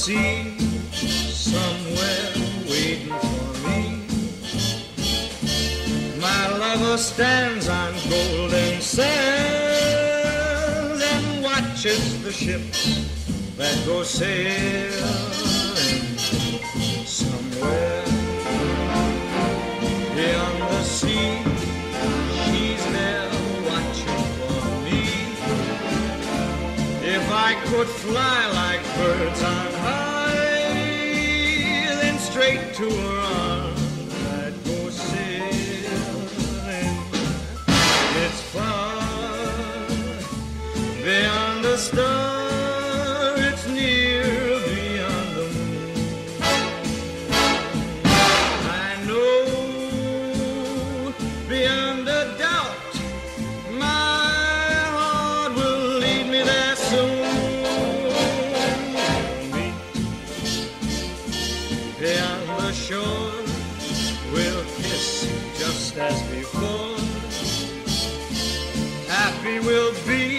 sea, somewhere waiting for me. My lover stands on golden sands and watches the ships that go sailing somewhere beyond the sea. She's there watching for me. If I could fly like birds on high, then straight to her arms I'd go sailing. It's far beyond the star, it's near beyond the moon. I know beyond a doubt my heart will lead me there soon. Meet beyond the shore, we'll kiss just as before. Happy we'll be